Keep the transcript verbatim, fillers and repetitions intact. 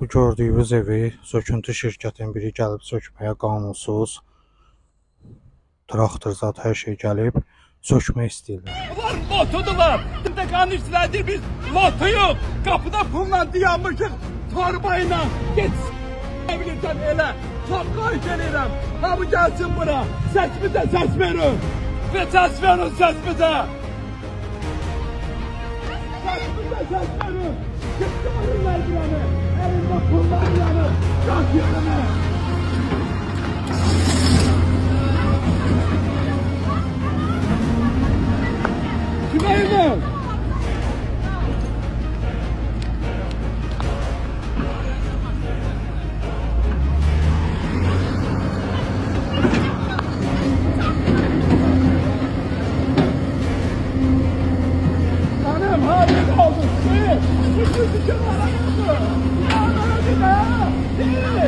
Bu gördüyünüz evi söküntü şirkətin biri gəlib sökməyə qanunsuz. Traktor zat hər şey gəlib sökmək istəyirlər. Bunlar lotodular. Bizdə qanun işlədir, biz lotuyuq. Qapıda pulla dayanmışıq. Torbayla geç. Ne bilirsən elə. Çok xahiş edirəm. Hamı gəlsin bura. Səsimizə səs verin. Və səs verin səsimizə. Səsimizə səs verin. Çıkarırlar buranı. Elinde pullar yanı. Kalk yerine. Süleyman! Hanım harika oldu. Şey, bu kızı kenara yapın. Ya, hadi be.